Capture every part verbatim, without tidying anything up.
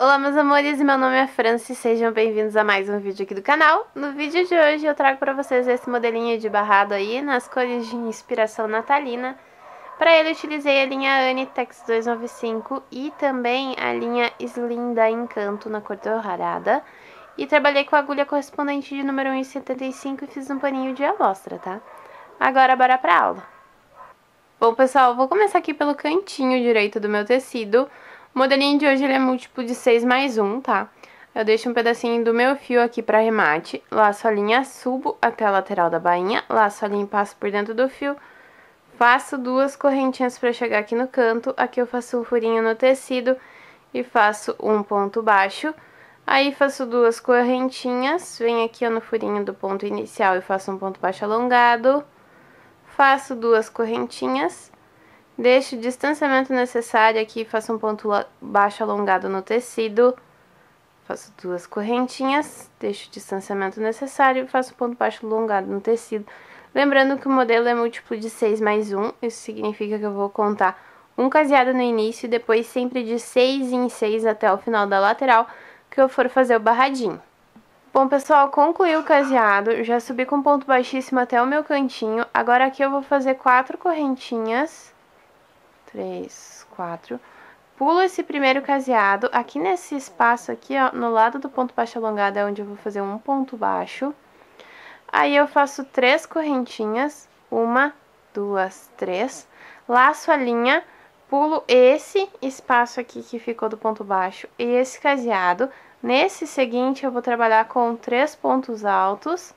Olá, meus amores, meu nome é Franci, sejam bem-vindos a mais um vídeo aqui do canal. No vídeo de hoje eu trago para vocês esse modelinho de barrado aí, nas cores de inspiração natalina. Para ele utilizei a linha Anitex duzentos e noventa e cinco e também a linha Slim da Encanto na cor dourada. E trabalhei com a agulha correspondente de número um e setenta e cinco e fiz um paninho de amostra, tá? Agora bora pra aula. Bom, pessoal, vou começar aqui pelo cantinho direito do meu tecido. O modelinho de hoje ele é múltiplo de seis mais um, tá? Eu deixo um pedacinho do meu fio aqui pra remate, laço a linha, subo até a lateral da bainha, laço a linha e passo por dentro do fio, faço duas correntinhas pra chegar aqui no canto, aqui eu faço um furinho no tecido e faço um ponto baixo, aí faço duas correntinhas, venho aqui ó, no furinho do ponto inicial e faço um ponto baixo alongado, faço duas correntinhas, deixo o distanciamento necessário aqui, faço um ponto baixo alongado no tecido, faço duas correntinhas, deixo o distanciamento necessário e faço um ponto baixo alongado no tecido. Lembrando que o modelo é múltiplo de seis mais um, isso significa que eu vou contar um caseado no início e depois sempre de seis em seis até o final da lateral que eu for fazer o barradinho. Bom, pessoal, concluí o caseado, já subi com ponto baixíssimo até o meu cantinho. Agora aqui eu vou fazer quatro correntinhas. Três, quatro. Pulo esse primeiro caseado. Aqui nesse espaço aqui, ó, no lado do ponto baixo alongado é onde eu vou fazer um ponto baixo. Aí eu faço três correntinhas. Uma, duas, três. Laço a linha, pulo esse espaço aqui que ficou do ponto baixo e esse caseado. Nesse seguinte, eu vou trabalhar com três pontos altos.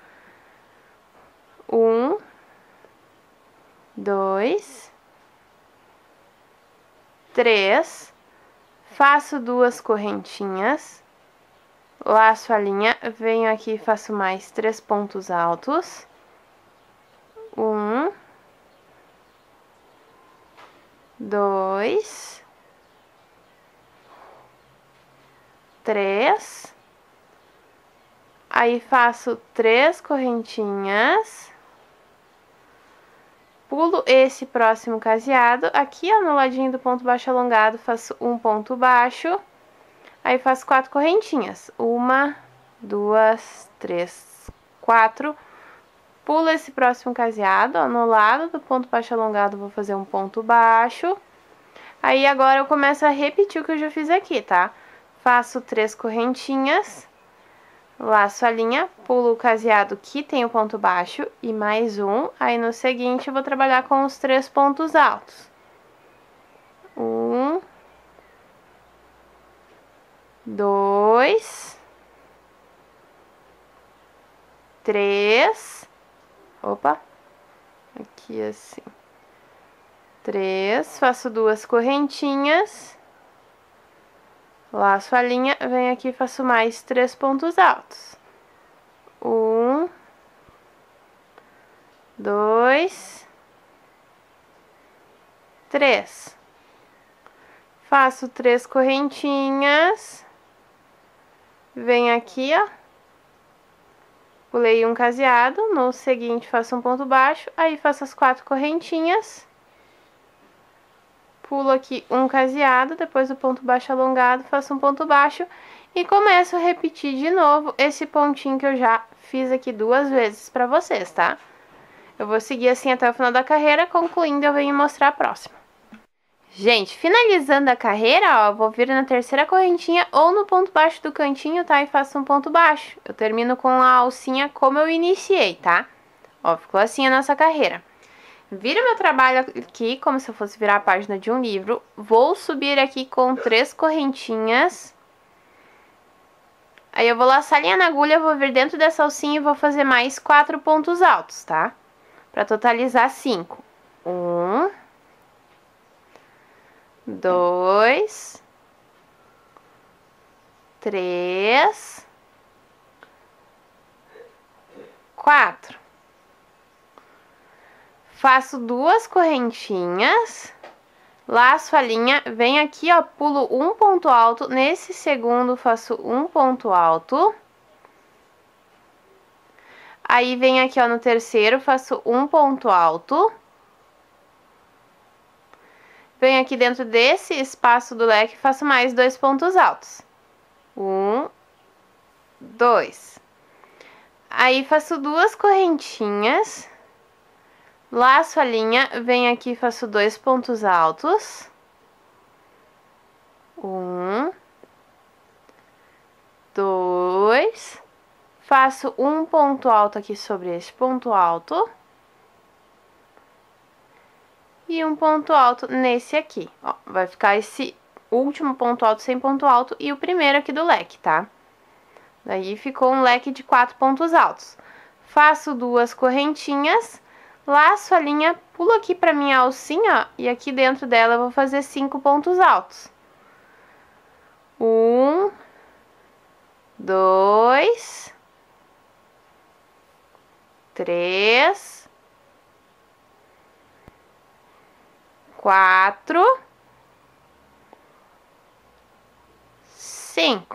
Um, dois, três. Faço duas correntinhas, laço a linha, venho aqui e faço mais três pontos altos. Um, dois, três. Aí faço três correntinhas, pulo esse próximo caseado, aqui ó, no ladinho do ponto baixo alongado faço um ponto baixo, aí faço quatro correntinhas, uma, duas, três, quatro, pulo esse próximo caseado, ó, no lado do ponto baixo alongado vou fazer um ponto baixo, aí agora eu começo a repetir o que eu já fiz aqui, tá? Faço três correntinhas, laço a linha, pulo o caseado que tem o ponto baixo e mais um. Aí no seguinte eu vou trabalhar com os três pontos altos. Um, dois, três. Opa, aqui assim. Três, faço duas correntinhas. Laço a linha, venho aqui e faço mais três pontos altos. Um, dois, três. Faço três correntinhas. Venho aqui, ó. Pulei um caseado, no seguinte faço um ponto baixo, aí faço as quatro correntinhas. Pulo aqui um caseado, depois do ponto baixo alongado, faço um ponto baixo e começo a repetir de novo esse pontinho que eu já fiz aqui duas vezes pra vocês, tá? Eu vou seguir assim até o final da carreira, concluindo eu venho mostrar a próxima. Gente, finalizando a carreira, ó, vou vir na terceira correntinha ou no ponto baixo do cantinho, tá? E faço um ponto baixo. Eu termino com a alcinha como eu iniciei, tá? Ó, ficou assim a nossa carreira. Viro meu trabalho aqui, como se eu fosse virar a página de um livro. Vou subir aqui com três correntinhas. Aí eu vou laçar a linha na agulha, vou vir dentro dessa alcinha e vou fazer mais quatro pontos altos, tá? Pra totalizar cinco. Um. Dois. Três. Quatro. Faço duas correntinhas, laço a linha, venho aqui, ó, pulo um ponto alto, nesse segundo faço um ponto alto. Aí, venho aqui, ó, no terceiro, faço um ponto alto. Venho aqui dentro desse espaço do leque e faço mais dois pontos altos. Um, dois. Aí, faço duas correntinhas, laço a linha, venho aqui e faço dois pontos altos. Um, dois. Faço um ponto alto aqui sobre esse ponto alto. E um ponto alto nesse aqui, ó. Vai ficar esse último ponto alto sem ponto alto e o primeiro aqui do leque, tá? Daí ficou um leque de quatro pontos altos. Faço duas correntinhas, laço a linha, pulo aqui pra minha alcinha, ó, e aqui dentro dela eu vou fazer cinco pontos altos. Um, dois, três, quatro, cinco.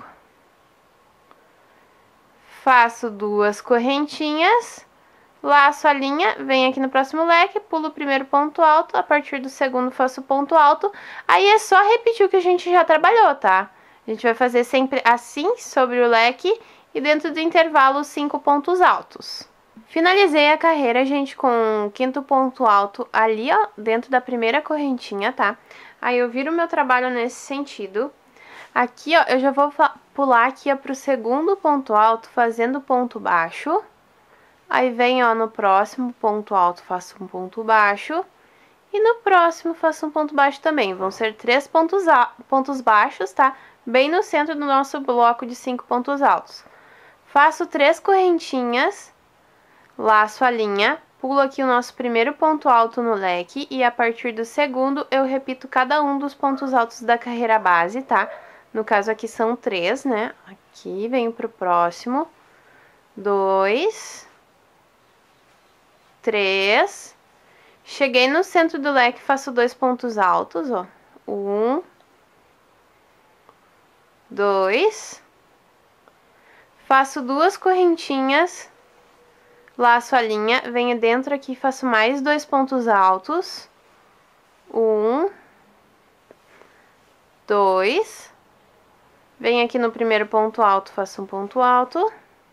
Faço duas correntinhas, laço a linha, venho aqui no próximo leque, pulo o primeiro ponto alto, a partir do segundo faço ponto alto, aí é só repetir o que a gente já trabalhou, tá? A gente vai fazer sempre assim sobre o leque e dentro do intervalo cinco pontos altos. Finalizei a carreira, gente, com o quinto ponto alto ali, ó, dentro da primeira correntinha, tá? Aí eu viro o meu trabalho nesse sentido. Aqui, ó, eu já vou pular aqui, ó, pro segundo ponto alto, fazendo ponto baixo. Aí venho, ó, no próximo ponto alto, faço um ponto baixo. E no próximo, faço um ponto baixo também. Vão ser três pontos, pontos baixos, tá? Bem no centro do nosso bloco de cinco pontos altos. Faço três correntinhas, laço a linha, pulo aqui o nosso primeiro ponto alto no leque. E a partir do segundo, eu repito cada um dos pontos altos da carreira base, tá? No caso aqui são três, né? Aqui, venho pro próximo. Dois. Três. Cheguei no centro do leque, faço dois pontos altos, ó. Um. Dois. Faço duas correntinhas. Laço a linha, venho dentro aqui e faço mais dois pontos altos. Um. Dois. Venho aqui no primeiro ponto alto, faço um ponto alto.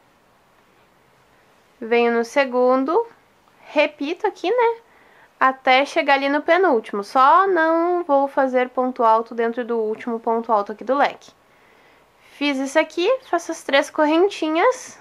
Venho no segundo, repito aqui, né? Até chegar ali no penúltimo. Só não vou fazer ponto alto dentro do último ponto alto aqui do leque. Fiz isso aqui, faço as três correntinhas.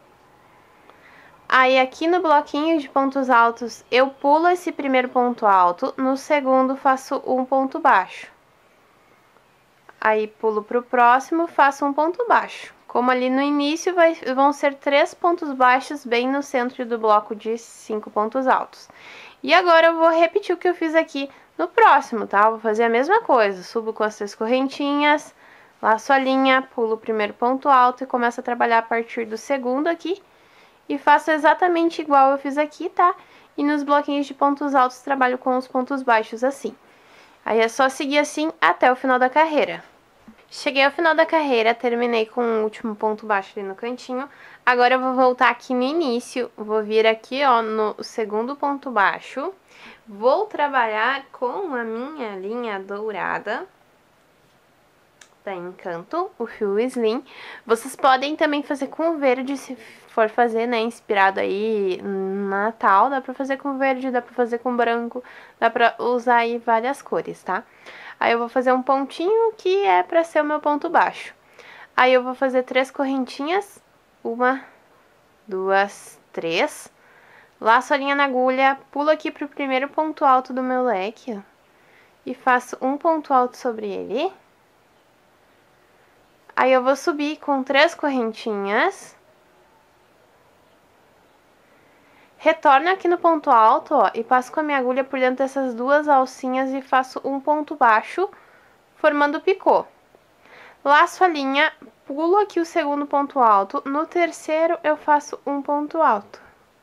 Aí, aqui no bloquinho de pontos altos, eu pulo esse primeiro ponto alto. No segundo, faço um ponto baixo. Aí, pulo pro próximo, faço um ponto baixo. Como ali no início, vai, vão ser três pontos baixos bem no centro do bloco de cinco pontos altos. E agora, eu vou repetir o que eu fiz aqui no próximo, tá? Eu vou fazer a mesma coisa. Subo com as três correntinhas, laço a linha, pulo o primeiro ponto alto e começo a trabalhar a partir do segundo aqui. E faço exatamente igual eu fiz aqui, tá? E nos bloquinhos de pontos altos, trabalho com os pontos baixos assim. Aí, é só seguir assim até o final da carreira. Cheguei ao final da carreira, terminei com o último ponto baixo ali no cantinho. Agora eu vou voltar aqui no início, vou vir aqui, ó, no segundo ponto baixo. Vou trabalhar com a minha linha dourada da Encanto, o fio slim. Vocês podem também fazer com verde, se for fazer, né, inspirado aí no Natal. Dá pra fazer com verde, dá pra fazer com branco, dá pra usar aí várias cores, tá? Aí eu vou fazer um pontinho que é pra ser o meu ponto baixo. Aí eu vou fazer três correntinhas, uma, duas, três. Laço a linha na agulha, pulo aqui pro primeiro ponto alto do meu leque, ó, e faço um ponto alto sobre ele. Aí eu vou subir com três correntinhas. Retorno aqui no ponto alto, ó, e passo com a minha agulha por dentro dessas duas alcinhas e faço um ponto baixo, formando o picô. Laço a linha, pulo aqui o segundo ponto alto, no terceiro eu faço um ponto alto.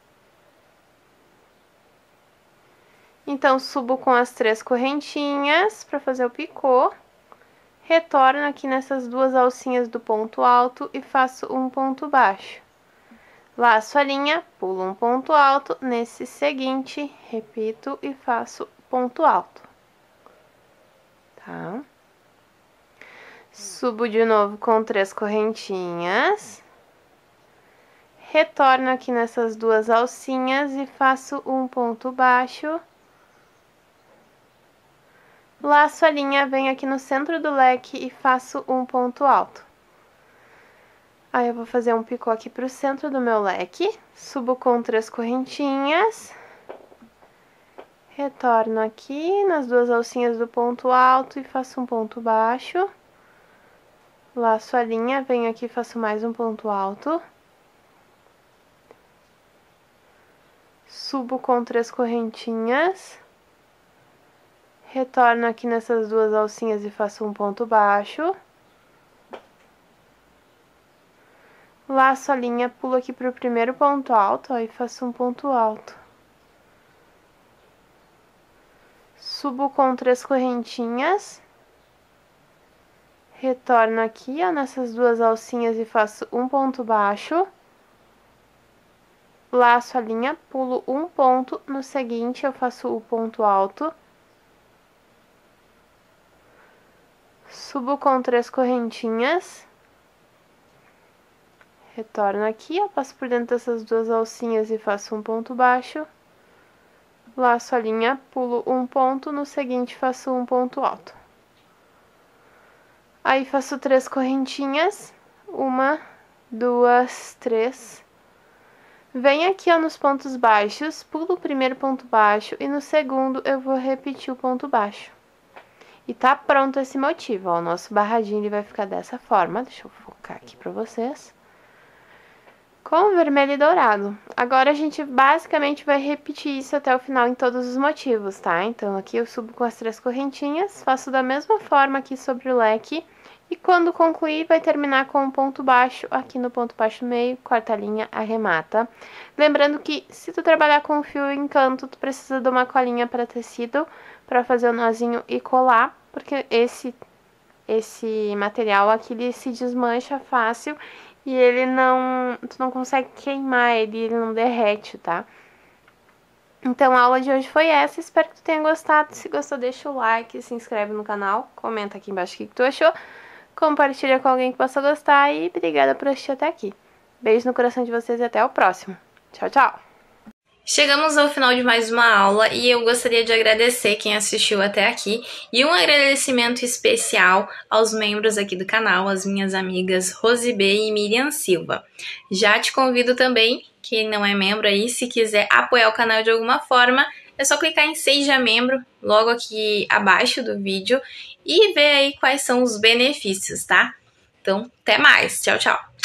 Então, subo com as três correntinhas para fazer o picô. Retorno aqui nessas duas alcinhas do ponto alto e faço um ponto baixo. Laço a linha, pulo um ponto alto, nesse seguinte, repito e faço ponto alto. tá? Subo de novo com três correntinhas. Retorno aqui nessas duas alcinhas e faço um ponto baixo. Laço a linha, venho aqui no centro do leque e faço um ponto alto. Aí eu vou fazer um picô aqui pro centro do meu leque, subo com três correntinhas. Retorno aqui nas duas alcinhas do ponto alto e faço um ponto baixo. Laço a linha, venho aqui e faço mais um ponto alto. Subo com três correntinhas. Retorno aqui nessas duas alcinhas e faço um ponto baixo. Laço a linha, pulo aqui pro primeiro ponto alto, ó, e faço um ponto alto. Subo com três correntinhas. Retorno aqui, ó, nessas duas alcinhas e faço um ponto baixo. Laço a linha, pulo um ponto, no seguinte eu faço o ponto alto. Subo com três correntinhas. Retorno aqui, ó, passo por dentro dessas duas alcinhas e faço um ponto baixo. Laço a linha, pulo um ponto, no seguinte faço um ponto alto. Aí faço três correntinhas, uma, duas, três. Venho aqui, ó, nos pontos baixos, pulo o primeiro ponto baixo e no segundo eu vou repetir o ponto baixo. E tá pronto esse motivo, ó, o nosso barradinho ele vai ficar dessa forma, deixa eu focar aqui pra vocês. Com vermelho e dourado. Agora a gente basicamente vai repetir isso até o final em todos os motivos, tá? Então aqui eu subo com as três correntinhas, faço da mesma forma aqui sobre o leque. E quando concluir, vai terminar com um ponto baixo, aqui no ponto baixo no meio, corta a linha, arremata. Lembrando que se tu trabalhar com fio encanto, tu precisa de uma colinha para tecido, para fazer o nozinho e colar, porque esse, esse material aqui, ele se desmancha fácil e ele não, tu não consegue queimar ele, ele não derrete, tá? Então a aula de hoje foi essa, espero que tu tenha gostado. Se gostou, deixa o like, se inscreve no canal, comenta aqui embaixo o que tu achou. Compartilha com alguém que possa gostar e obrigada por assistir até aqui. Beijo no coração de vocês e até o próximo. Tchau, tchau! Chegamos ao final de mais uma aula e eu gostaria de agradecer quem assistiu até aqui e um agradecimento especial aos membros aqui do canal, as minhas amigas Rose B e Miriam Silva. Já te convido também, quem não é membro aí, se quiser apoiar o canal de alguma forma, é só clicar em Seja Membro, logo aqui abaixo do vídeo, e ver aí quais são os benefícios, tá? Então, até mais. Tchau, tchau!